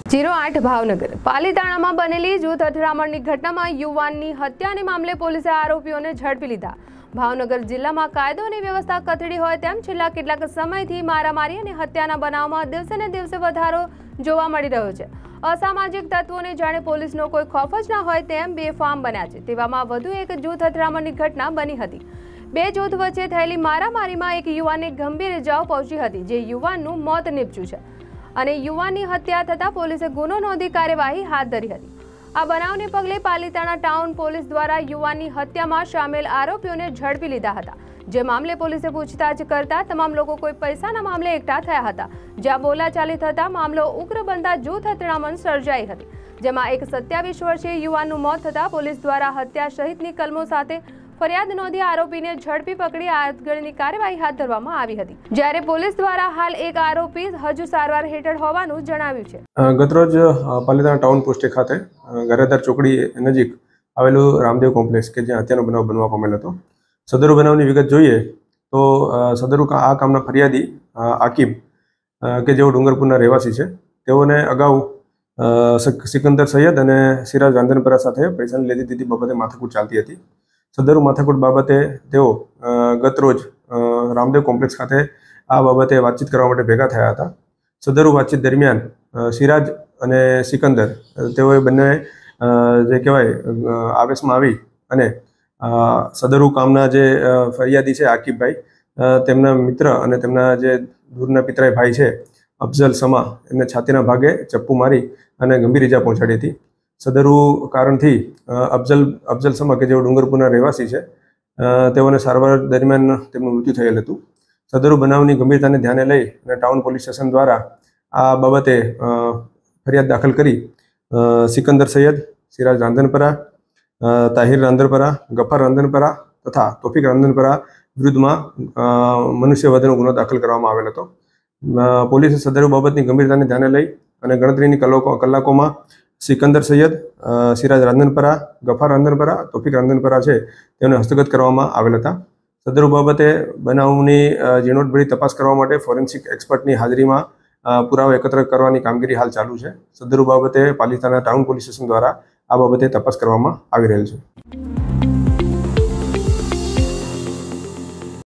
08 ભાવનગર પાલીતાણામાં બનેલી જૂથ અથડામણની ઘટનામાં યુવાનની હત્યાને મામલે પોલીસે આરોપીઓને ઝડપી લીધા। ભાવનગર જિલ્લામાં કાયદો અને વ્યવસ્થા કથળી હોય તેમ છેલ્લા કેટલાક સમયથી મારામારી અને હત્યાના બનાવમાં દિવસે ને દિવસે વધારો જોવા મળી રહ્યો છે। અસામાજિક તત્વોને જાણે પોલીસનો કોઈ ખોફ જ ન હોય તેમ બેફામ બન્યા છે। તેવામાં વધુ એક જૂથ અથડામણની ઘટના બની હતી। બે જૂથ વચ્ચે થયેલી મારામારીમાં એક યુવાનને ગંભીર ઇજાઓ પહોંચી હતી, જે યુવાનનું મોત નીપજ્યું છે અને યુવાનની હત્યા થતાં પોલીસે ગુનો નોંધી કાર્યવાહી હાથ ધરી હતી। આ બનાવને પગલે પાલીતાણા ટાઉન પોલીસ દ્વારા યુવાનની હત્યામાં સામેલ આરોપીઓને ઝડપી લીધા હતા। જે મામલે પોલીસે પૂછતાછ કરતા તમામ લોકો કોઈ પૈસાના મામલે એકઠા થયા હતા, જ્યાં બોલાચાલી થતા મામલો ઉગ્ર બનતા જૂથ અથડામણ સર્જાઈ હતી, જેમાં એક 27 વર્ષીય યુવાનનું મોત થતાં પોલીસ દ્વારા હત્યા સહિતની કલમો સાથે ફરિયાદ નોંધી આરોપીને ઝડપી પકડી આગળની કાર્યવાહી હાથ ધરવામાં આવી હતી। જ્યારે પોલીસ દ્વારા હાલ એક આરોપી હજુ સારવાર હેઠળ હોવાનું જણાવ્યું છે। ગતરોજ પાલીતાણા ટાઉન પોસ્ટ ખાતે ગારેદાર ચોકડી નજીક આવેલું રામદેવ કોમ્પ્લેક્સ કે જ્યાં હત્યાનો બનાવ બનવા પામેલ હતો। સદરુ બનાવની વિગત જોઈએ તો સદરુ આ કામના ફરિયાદી આકિબ કે જેઓ ડુંગરપુરના રહેવાસી છે, તેઓને અગાઉ સિકંદર સૈયદ અને સિરાજ રાંધનપરા સાથે પૈસાની લેતી દીધી બાબતે માથાકૂટ ચાલતી હતી। સદરુ માથાકૂટ બાબતે તેઓ ગત રોજ રામદેવ કોમ્પ્લેક્સ ખાતે આ બાબતે વાતચીત કરવા માટે ભેગા થયા હતા। સદરુ વાતચીત દરમિયાન સિરાજ અને સિકંદર તેઓએ બંને જે કહેવાય આવેશમાં આવી અને સદરુ કામના જે ફરિયાદી છે આકિબભાઈ, તેમના મિત્ર અને તેમના જે દૂરના પિતરાઈ ભાઈ છે અફઝલ સમા, એમને છાતીના ભાગે ચપ્પુ મારી અને ગંભીર ઇજા પહોંચાડી હતી। સદરુ કારણથી અફઝલ સમા કે જેઓ ડુંગરપુરના રહેવાસી છે, તેઓને સારવાર દરમિયાન તેમનું મૃત્યુ થયેલ હતું। સદરુ બનાવની ગંભીરતાને ધ્યાને લઈ અને ટાઉન પોલીસ સ્ટેશન દ્વારા આ બાબતે ફરિયાદ દાખલ કરી સિકંદર સૈયદ, સિરાજ રાંધનપરા, તાહિર રાંધનપરા, ગફાર રાંધનપરા તથા તોફિક રાંધનપરા વિરુદ્ધમાં મનુષ્યવધનો ગુનો દાખલ કરવામાં આવેલ હતો। પોલીસે સદરુ બાબતની ગંભીરતાને ધ્યાને લઈ અને ગણતરીની કલાકોમાં સિકંદર સૈયદ, સિરાજ રાંધનપરા, ગફાર રાંધનપરા, તોફિક રાંધનપરા છે તેમને હસ્તગત કરવામાં આવેલ હતા। સદરુ બાબતે બનાવની ઝીણવટભરી તપાસ કરવા માટે ફોરેન્સિક એક્સપર્ટની હાજરીમાં પુરાવા એકત્ર કરવાની કામગીરી હાલ ચાલુ છે। સદરુ બાબતે પાલીતાણા ટાઉન પોલીસ સ્ટેશન દ્વારા આ બાબતે તપાસ કરવામાં આવી રહેલ છે।